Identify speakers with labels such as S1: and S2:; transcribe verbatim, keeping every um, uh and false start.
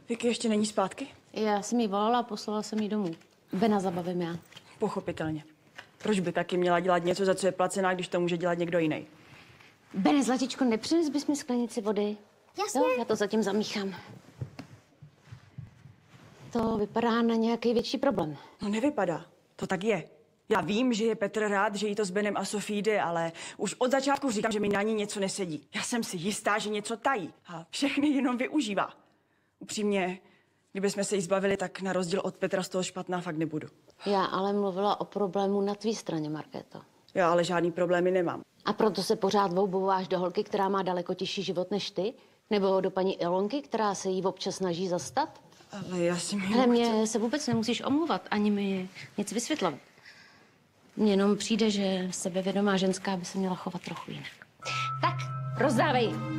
S1: Vicky ještě není zpátky?
S2: Já jsem jí volala a poslala jsem jí domů. Bena zabavím já.
S1: Pochopitelně. Proč by taky měla dělat něco, za co je placená, když to může dělat někdo jiný?
S2: Bene, zlatičko, nepřines bys mi sklenici vody?
S3: Jasně.
S2: Jo, já to zatím zamíchám. To vypadá na nějaký větší problém.
S1: No nevypadá. To tak je. Já vím, že je Petr rád, že jí to s Benem a Sofí jde, ale už od začátku říkám, že mi na ní něco nesedí. Já jsem si jistá, že něco tají a všechny jenom využívá. Upřímně, kdybychom se jí zbavili, tak na rozdíl od Petra z toho špatná fakt nebudu.
S2: Já ale mluvila o problému na tvý straně, Markéto.
S1: Já ale žádný problémy nemám.
S2: A proto se pořád voubouváš do holky, která má daleko těžší život než ty? Nebo do paní Ilonky, která se jí občas snaží zastat?
S1: Ale já si mi...
S2: Hele, mě se vůbec nemusíš omluvat, ani mi nic vysvětlovat. Mně jenom přijde, že sebevědomá ženská by se měla chovat trochu jinak. Tak, rozdávej.